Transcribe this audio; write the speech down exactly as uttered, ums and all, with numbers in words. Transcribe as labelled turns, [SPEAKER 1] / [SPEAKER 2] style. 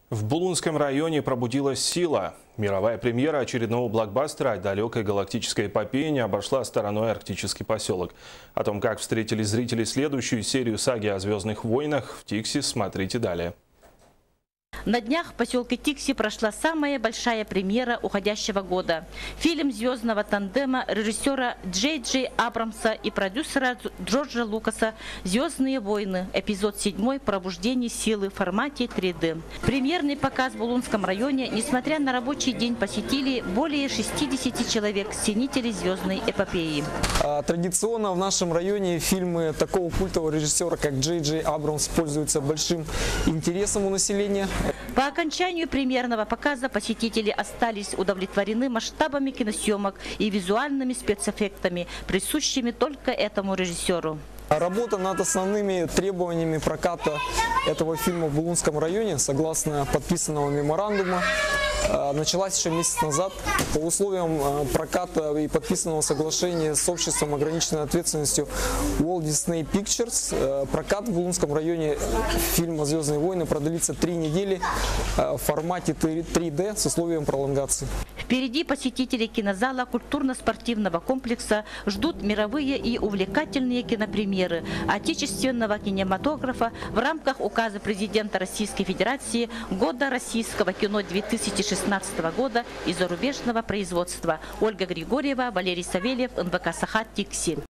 [SPEAKER 1] В Булунском районе пробудилась сила. Мировая премьера очередного блокбастера о далекой галактической эпопее не обошла стороной арктический поселок. О том, как встретили зрители следующую серию саги о «Звездных войнах» в Тикси, смотрите далее.
[SPEAKER 2] На днях в поселке Тикси прошла самая большая премьера уходящего года. Фильм звездного тандема режиссера Джей Джей Абрамса и продюсера Джорджа Лукаса «Звездные войны», эпизод седьмой «Пробуждение силы» в формате три дэ. Премьерный показ в Булунском районе, несмотря на рабочий день, посетили более шестидесяти человек, ценителей звездной эпопеи.
[SPEAKER 3] Традиционно в нашем районе фильмы такого культового режиссера, как Джей Джей Абрамс, пользуются большим интересом у населения.
[SPEAKER 2] По окончанию премьерного показа посетители остались удовлетворены масштабами киносъемок и визуальными спецэффектами, присущими только этому режиссеру.
[SPEAKER 3] Работа над основными требованиями проката этого фильма в Булунском районе, согласно подписанного меморандума, началась еще месяц назад. По условиям проката и подписанного соглашения с обществом ограниченной ответственностью Walt Disney Pictures, прокат в Булунском районе фильма «Звездные войны» продлится три недели в формате три дэ с условием пролонгации.
[SPEAKER 2] Впереди посетителей кинозала культурно-спортивного комплекса ждут мировые и увлекательные кинопремьеры отечественного кинематографа в рамках указа президента Российской Федерации «Года российского кино две тысячи шестнадцатого года» и зарубежного производства. Ольга Григорьева, Валерий Савельев, эн вэ ка «Сахат», Тикси.